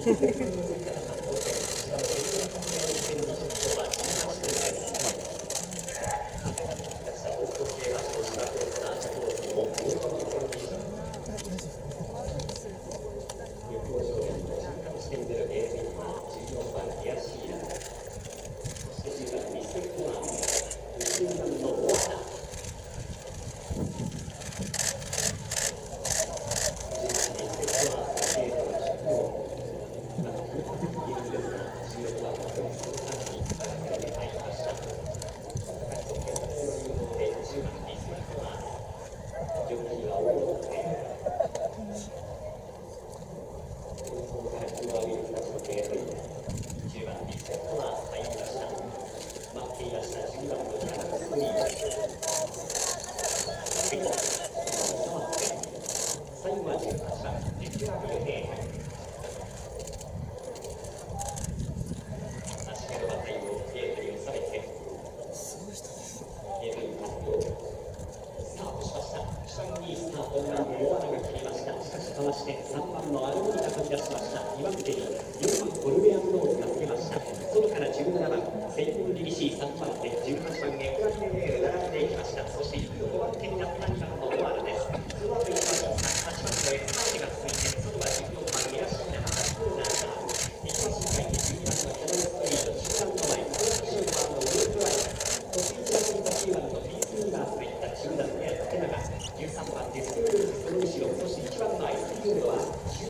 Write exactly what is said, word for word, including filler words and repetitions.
さんばんのアルモニが飛び出しました。にばん手によんばんコルベアンローズがつけました。外からじゅうななばんセイコンリリシーさんばん手。